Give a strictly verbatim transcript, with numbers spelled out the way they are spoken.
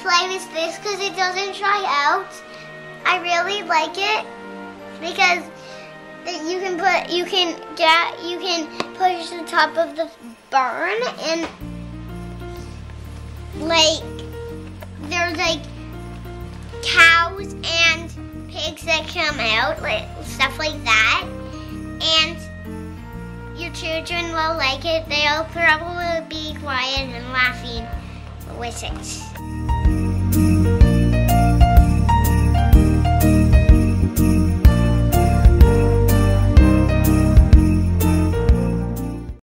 play with this because it doesn't dry out. I really like it because you can put, you can get, you can push the top of the barn and like there's like cows and pigs that come out, like stuff like that, and your children will like it. They'll probably be quiet and laughing with it.